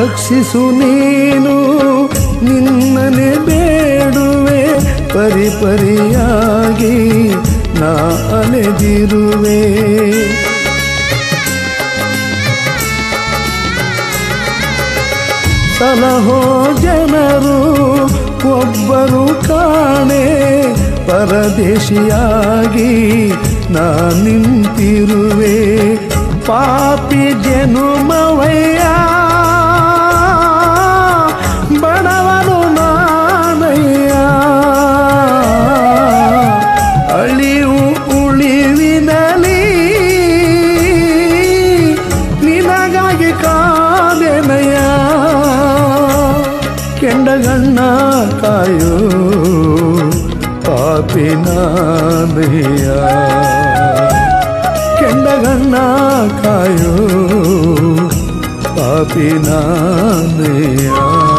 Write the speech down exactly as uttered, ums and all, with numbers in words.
ರಕ್ಷಿಸು ನೀನು ನಿನ್ನನೆ ಬೇಡುವೆ ಪರಿ ಪರಿಯಾಗಿ ನಾ ಅಲೆದಿರುವೆ ಸಲಹೋ ಜನರು ಒಬ್ಬರು ಕಾಣೆ ಪರದೇಶಿಯಾಗಿ ನಾ ನಿಂತಿರುವೆ ಪಾಪಿ ಜನುಮವಯ್ಯ ಬಡವನು ನಾನಯ್ಯ ಅಳಿವು ಉಳಿವಿನಲಿ ನಿನಗಾಗಿ ಕಾದೆನಯ್ಯ ಕೆಂಡಗಣ್ಣ ಕಾಯೋ ಪಾಪಿನಾನಯ್ಯ ಕೆಂಡಗಣ್ಣ ಕಾಯೋ ಪಾಪಿನಾನಯ್ಯ